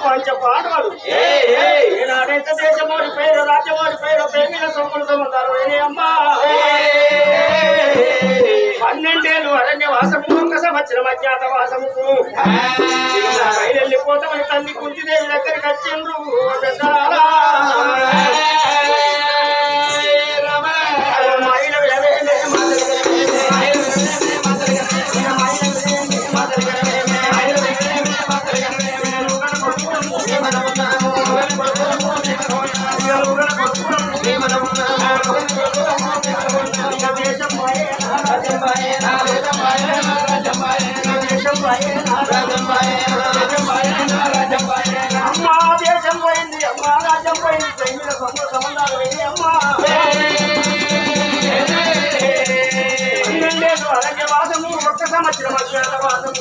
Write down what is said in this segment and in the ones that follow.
పంచ పాండవులు ఏనాడైతే దేశమోడి పేరు రాజ్యమోడి పేరు ప్రేమిల సొమ్ములు సముదారు అమ్మా 12 ఏళ్ళు అరణ్యవాసము ఒక సంవత్సరం అజ్ఞాతవాసముకు బయలుపోతామని తల్లి కుంతిదేవి దగ్గరికి వచ్చిండ్రు అమ్మా దేశం పోయింది అమ్మా రాజ్యం పోయింది ప్రేమిల సంబంధాలు అమ్మా 12 ఏళ్ళు అరణ్యవాసము ఒక్క సంవత్సరం అజ్ఞాతవాసము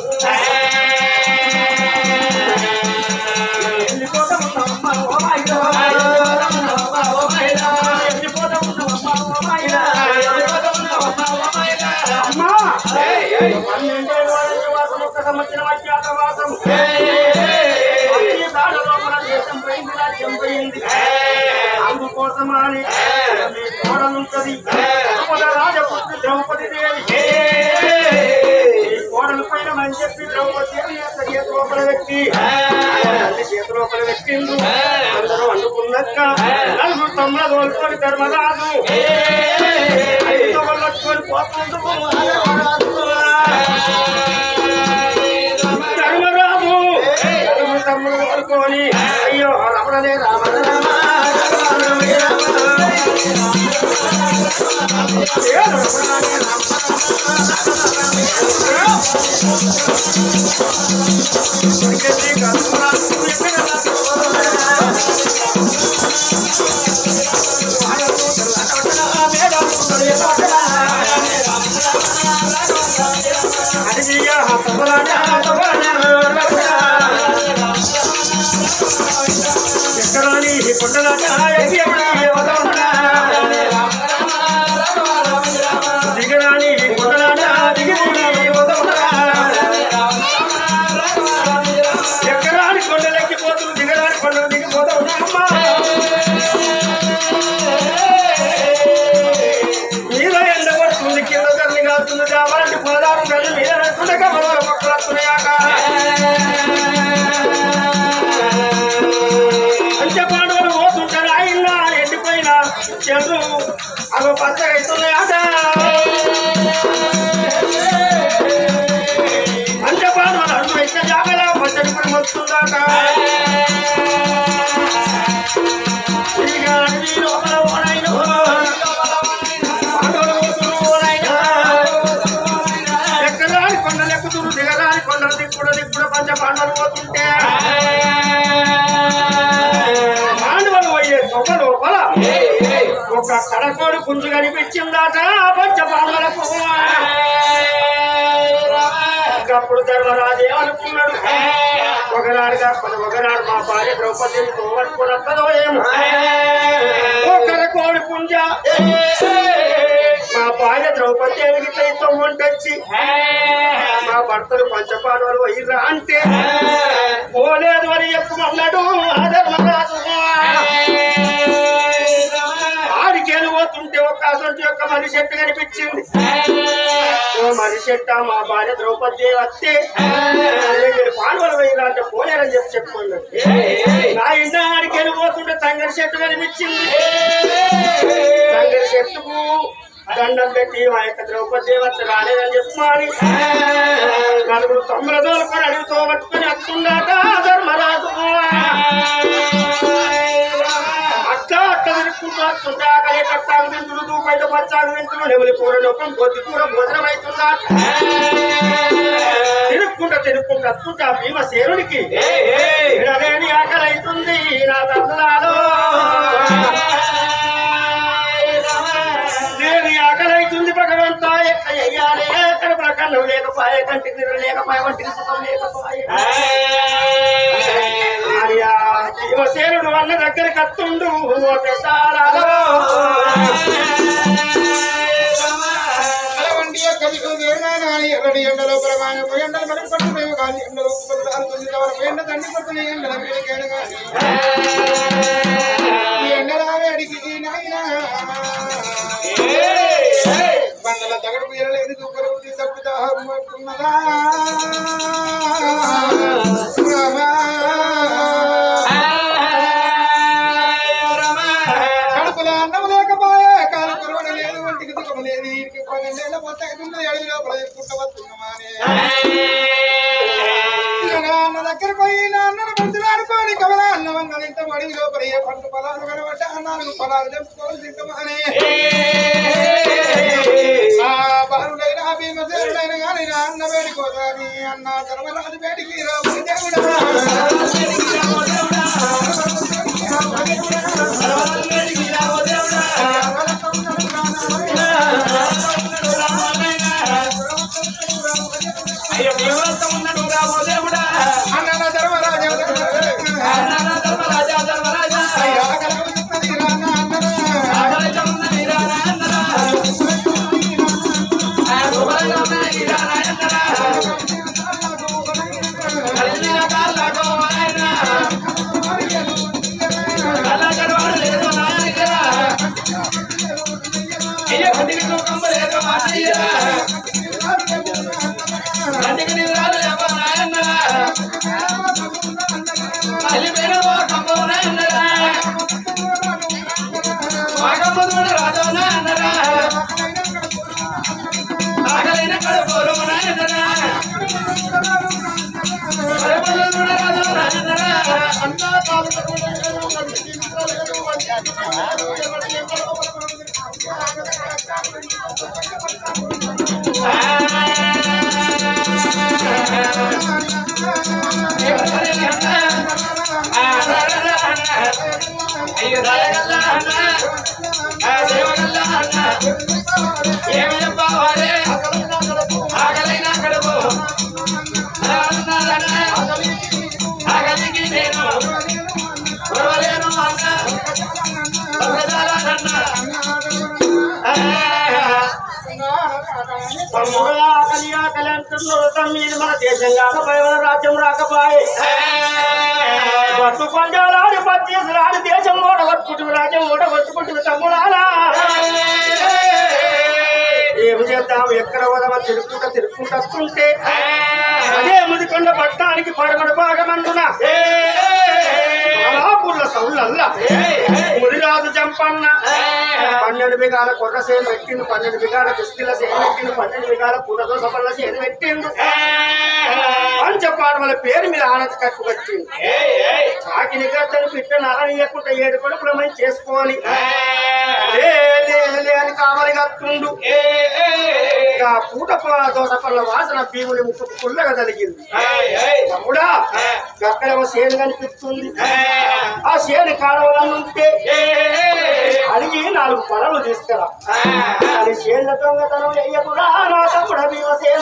అందుకోసమని కోడలుంటది రాజపుత్రి ద్రౌపది దేవి కోడలు పైన అని చెప్పి ద్రౌపది చేతులోపల వ్యక్తి చేతులోపల వ్యక్తిండు అందరూ అందుకున్నాక నలుగురు తమ్ముల తోలుకొని ధర్మరాజు వాళ్ళొచ్చుకొని పోతుంది ధర్మరాజు నలుగురు తమ్ముడు తోలుకొని అయ్యో రమణనే రామ ఎక్కడాని దిగరాని ఎక్కడాని కొండలెక్కిపోతుంది దిగరాని కొండలు దిగిపోతా ఉన్నామ్మా మీద ఎండ పడుతుంది కింద తల్లి కాస్తుంది కావాలంటే 16 గంటలు మీద పెట్టుకుంటే మొక్కలు వస్తున్నాయాక పంచపాండవులు పోతుంటారు ఆయన ఎండిపోయిన చెట్లు అవి పచ్చగా అవుతున్నాయట పంచపాండవులు అడుగు ఎక్క జాగల పచ్చడి కూడా వస్తుందాట లోపల ఓనైన పాండవులు పోతున్నారు ఓనైనా ఎక్కరాని కొండలు ఎక్కుతున్నారు దిగరాని కొండలు దిక్కుడ పంచపాండవులు పోతుంటే లోపల ఒక కడకోడు పుంజు కనిపించిందాట పంచపాండవులకు అప్పుడు ధర్మరాజు ఏమనుకున్నాడు ఒకనాడు కాకపోతే ఒకనాడు మా భార్య ద్రౌపదిని తోడుకున్నదో ఏమో కడకోడి పుంజ మా భార్య ద్రౌపది ఎగిరితో వంటొచ్చి మా భర్తలు పంచపాండవులు అయ్యిరా అంటే పోలేదు అని చెప్పమన్నాడు ఆ ధర్మరాజు ఆడికేలు పోతుంటే ఒక అసంటి యొక్క మనిషి చెట్టు కనిపించింది ఓ మనిషి చెట్ట మా భార్య ద్రౌపది వస్తే పాండవులు వేయాల అంటే పోలేరని చెప్పి చెప్పుకున్నాడు నా ఇంట ఆడికేలు పోతుంటే తంగడి చెట్టు కనిపించింది తంగడి చెట్టుకు దండం పెట్టి మా యొక్క ద్రౌపది దేవత రాలేదని చెప్పాలి నలుగురు తమ్ముల దోలుకొని అడుగుతో పట్టుకొని వస్తుండట ధర్మరాజు అట్లా తిరుక్కుంటూ వస్తుంటే ఆకలి కట్టాలు వింటులు దూపైతే పచ్చాలు వింటులు నెమలి కూర లోపం కొద్ది కూర భోజనం అవుతుందా తిరుక్కుంటూ వస్తుంటే ఆ భీమసేనుడికి విడలేని ఆకలి అవుతుంది నా తండ్రులాలో దేని ఆకలి అవుతుంది భగవంతా ఎక్కడ చెయ్యాలి కడుపుల కన్నం లేకపోయే కంటికి నిద్ర లేకపోయే వంటికి సుఖం లేకపోయే శివసేనుడు అన్న దగ్గరికి వస్తుండు కడుపుల ఏదైనా ఎర్రటి ఎండలో పరమాన ఎండలు మనకు పడుతున్నాయి కానీ ఎండలో ఎండ తండ్రి పడుతున్న ఎండల వేడికేడు కానీ ఎండల వేడికి నాయనా బండల తగడు ఎరలేదు దూపరవుతి తప్పుతా పడుతున్నదా కడుపులో అన్నం లేకపోయే కాలు కొరవడ లేదు ఒంటికి దుఃఖం లేదు ఇంటికి 12 ఏళ్ళ పోతాయి అడవిలో పుట్టవస్తున్నామానే అన్న దగ్గరకు పోయి అన్నను పంచులాడుకోని కమల అన్నం అన్న ఇంత అడవిలో పడే పంట పొలాలు కనబడ్డ అన్నాను పొలాలు తెంపుకోవాలి తింటమానే బాలుడైనా భీమసేనుడైన కానీ నా అన్న వేడుకోదాని అన్న ధర్మరాజు వేడికి రావు ఆకలి ఆకలి అంటున్నారు తమ్మిది మన దేశం కాకపోయి మన రాజ్యం రాకపోయి బట్టు పంజాలాడి పత్తేసులాడి దేశం ఓడగొట్టుకుంటు రాజ్యం ఓడగొట్టుకుంటు తమ్ముడాలా ఏమి చేద్దాం ఎక్కడ వదవ తిరుక్కుంటూ వస్తుంటే అదే ముదికొండ పట్టణానికి పడమడు భాగమందున పుల్ల సౌళ్ళల్లా ముదిరాజు చంపన్న 12 బిగాల కొర్ర సేను పెట్టిండు 12 బిగాల కుస్తీల సేను పెట్టిండు 12 బిగాల పూటదోస పళ్ళ సేను పెట్టిండు పంచపాడవల పేరు మీద ఆనంద కట్టు కట్టిండు చాకిని గద్దను పిట్ట నరనీయకుండా 7 కొడుకుల మంచి చేసుకోవాలి అని కావాలి కట్టుండు పూట దోస పళ్ళ వాసన భీముని ముక్కు పుల్లగా తలిగింది తమ్ముడా అక్కడ సేను కనిపిస్తుంది ఆ సేను కాడవలనుంటే అడిగి 4 పొలాలు తీసుకురా అది సేన్ల దొంగతనం వెయ్యకురా నా తమ్ముడ భీమసేన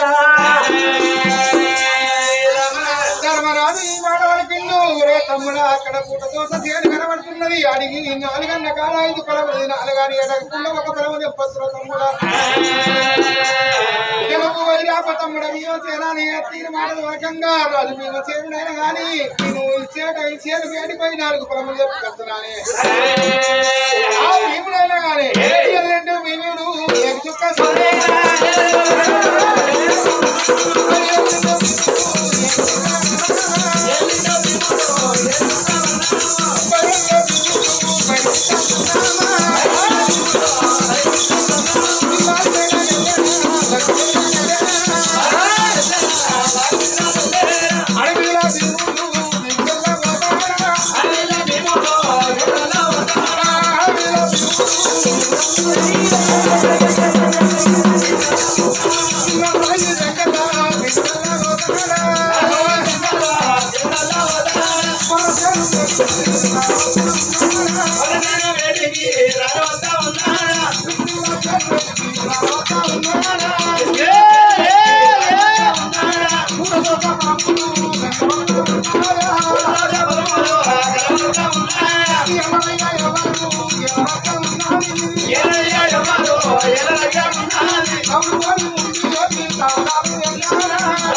ధర్మరాజు ఈ మాట వరకిండు రే తమ్ముడా అక్కడ పూట దోస సేను కనబడుతున్నది అడిగి 4 అన్న కాల 5 పొలములు 4 అని ఎడకుండా 1 పొలము చెప్పొచ్చు తమ్ముడా తెలుగు వైరాప తమ్ముడ భీమసేనాని తీర్మానం వర్గంగా రాజు భీమసేనుడైన గాని నేను చేను వేడిపోయి 4 పొలములు చెప్పుకొస్తున్నానే ఆ భీముడైనా గాని భీముడు చుక్క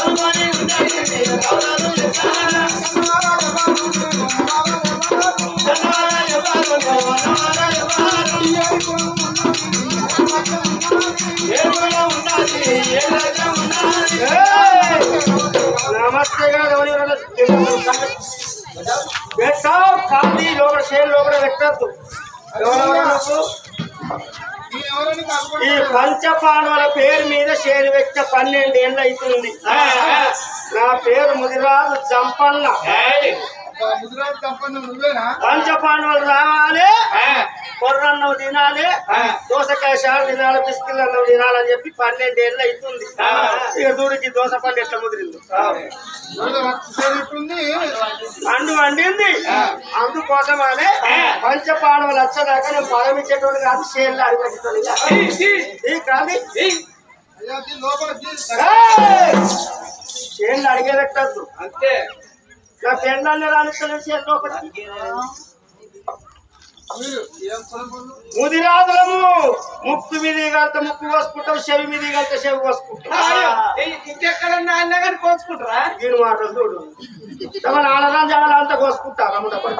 నమస్తే పెట్టావు కాదు లోపల షేర్ లోపల పెట్టద్దు. ఈ పంచపాండవుల పేరు మీద షేరు పెట్ట 12 ఏళ్ళు అవుతుంది. నా పేరు ముదిరాజు జంపన్న. పంచపాండవులు రావాలి, కొర్రన్నం తినాలి, దోసకాయ షారు తినాలి, బిస్కిల్ అన్నం తినాలని చెప్పి 12 ఏళ్ళు అవుతుంది. ఇక దూరికి దోస పండు ఎట్లా ముదిరింది, పండు వండింది. అందుకోసమనే పంచపాండవులు వచ్చేదాకా నేను పరమించేటోడు కాదు, షేర్లు అడిగేటోడు కాదు. షేర్లు అడిగేటద్దు అంతే. నా పెళ్ళాన్ని రానిస్తలేదు షేర్ లోపలికి. ముదిరాదులము ముక్కు మీద కలితే ముక్కు కోసుకుంటాం, చెవి మీద కలితే చెవి కోసుకుంటాం. ఇంకెక్కడన్నా అన్నా కానీ కోసుకుంటారా? దీని మాటలు చూడు, నాన్నదా జనాలంతా కోసుకుంటారా?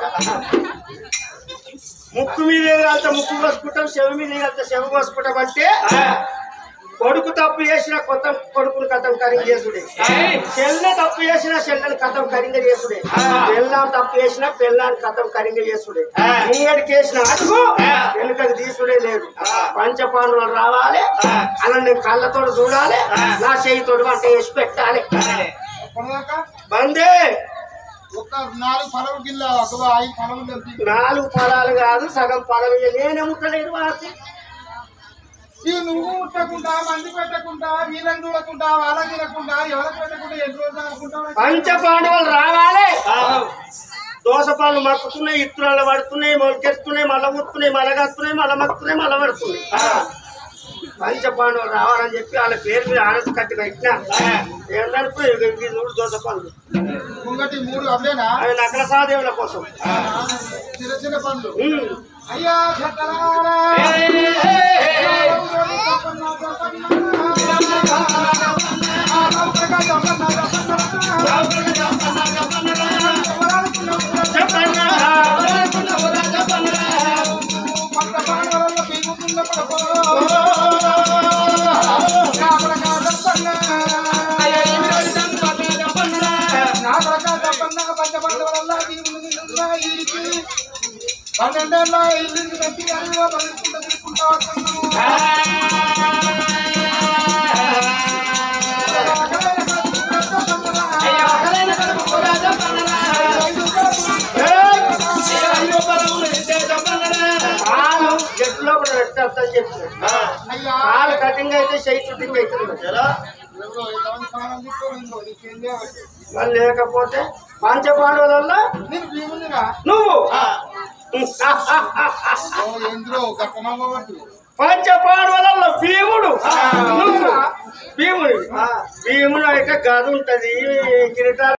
ముక్కు మీద కలితే ముక్కు కోసుకుంటాం, చెవి మీద కలితే చెవి కోసుకుంటాం. అంటే కొడుకు తప్పు చేసిన కొత్త కొడుకుని కథం కరింగ చేసుడే, చెల్లె తప్పు చేసిన చెల్లెని కథం కరింగ చేసుడే, పెళ్ళాం తప్పు చేసిన పెళ్ళాన్ని కథం కరింగ చేసుడే. ముంగడికి వేసిన అడుగు వెనుకకి తీసుడే లేదు. పంచపాండవులు రావాలి, అలా నేను కళ్ళతోడు చూడాలి, నా చేయితోడు వంట వేసి పెట్టాలి. బందే 4 ఫలాలు కాదు, సగం ఫలం నేనే ముట్టలేదు. నువ్వు ముట్టకుండా, మంది పెట్టకుండా, వీళ్ళని చూడకుండా, వాళ్ళని తినకుండా, ఎవరికి పెట్టకుండా ఎన్ని రోజులు అనుకుంటావు? పంచపాండవులు రావాలి, దోస పళ్ళు మక్కుతున్నాయి, ఇత్తురాలు పడుతున్నాయి, మొలకెత్తున్నాయి, మళ్ళా ముత్తున్నాయి, మళ్ళగత్తున్నాయి, మళ్ళా మక్కుతున్నాయి, మళ్ళా పడుతున్నాయి. పంచపాండవులు రావాలని చెప్పి వాళ్ళ పేరు మీద ఆనంద కట్టి పెట్టినా ఏంటంటే చూడు దోస పళ్ళు ముంగటి 3 అవేనా? అవి నకల సాదేవుల కోసం చిన్న చిన్న పండ్లు. అయ్యా పన్నెండేళ్ళ ఇల్లు కట్టి బతుకుంటూ తిరుగుకుంటా జట్టులో కూడా పెట్టని చెప్పి కాలు కటింగ్ అయితే చెయ్యి షూటింగ్ అవుతుంది కదా. మరి లేకపోతే పంచపాండవులలో నువ్వు పంచపాండవులలో భీముడు, నువ్వు భీముడు. భీముడు అయితే గది ఉంటది, కిరీటాలు